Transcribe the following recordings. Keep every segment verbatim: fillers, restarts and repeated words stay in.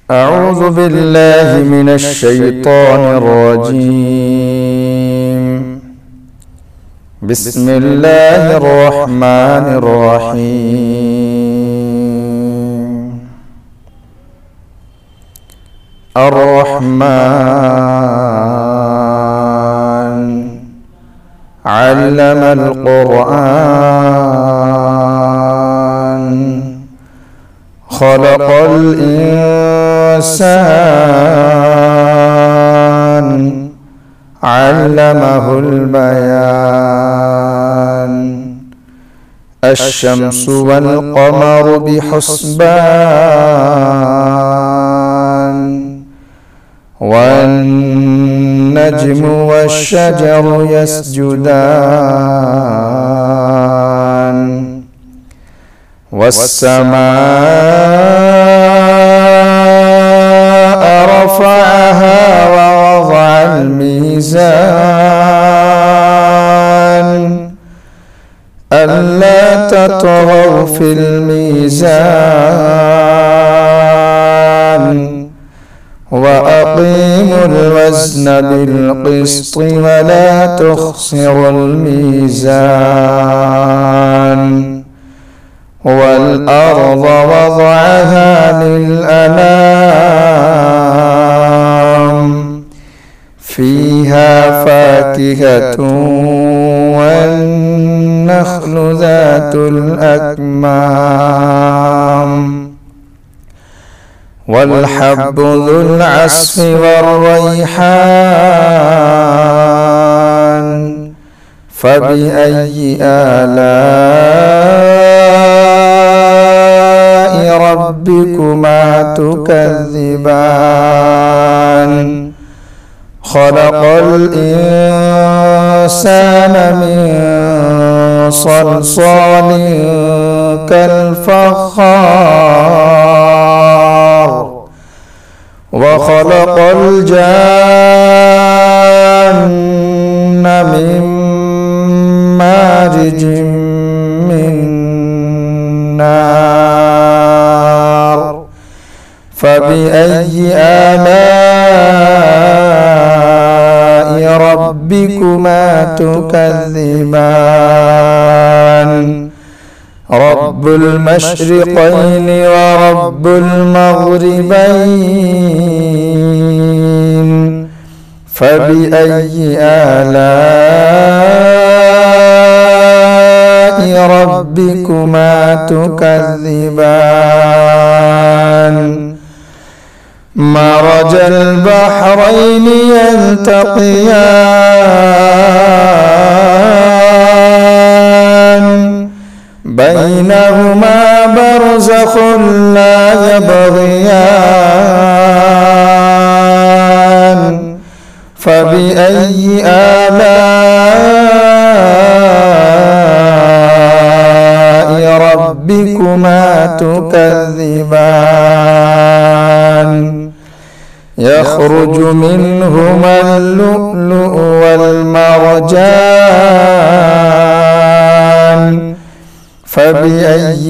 أعوذ بالله من الشيطان الرجيم. بسم الله الرحمن الرحيم. الرحمن علم القرآن خلق الإنسان علمه البيان. الشمس والقمر بحسبان والنجم والشجر يسجدان والسماء رفعها ووضع الميزان ألا تطغوا في الميزان وأقيموا الوزن بالقسط ولا تخسروا الميزان. والأرض وضعها للأنام فيها فاكهة والنخل ذات الأكمام والحب ذو العصف والريحان. فبأي آلاء ربكما تكذبان. خلق الإنسان من صلصال كالفخار وخلق الجان من مارج من نار. فبأي آلاء ربكما تكذبان. رب المشرقين ورب المغربين. فبأي آلاء ربكما تكذبان. مرج البحرين يلتقيان بينهما برزخ لا يبغيان. فبأي آلاء ربكما تكذبان. يخرج منهما اللؤلؤ والمرجان. فبأي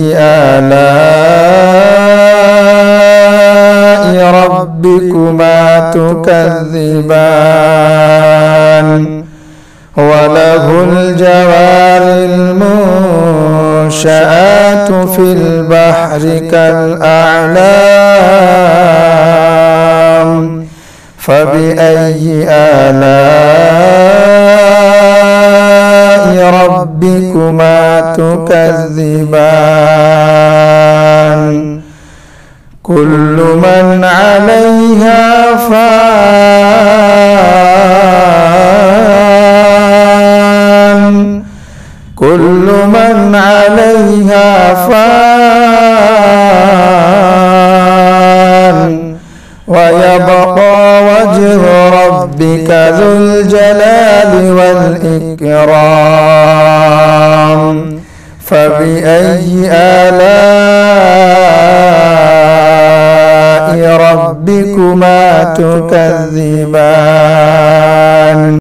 آلاء ربكما تكذبان. وله الجوار المنشآت في البحر كالأعلام. فبأي آلاء ربكما تكذبان. كل من عليها فان كل من عليها فان ويبقى وجه ربك ذو الجلال والإكرام. فبأي آلاء ربكما تكذبان.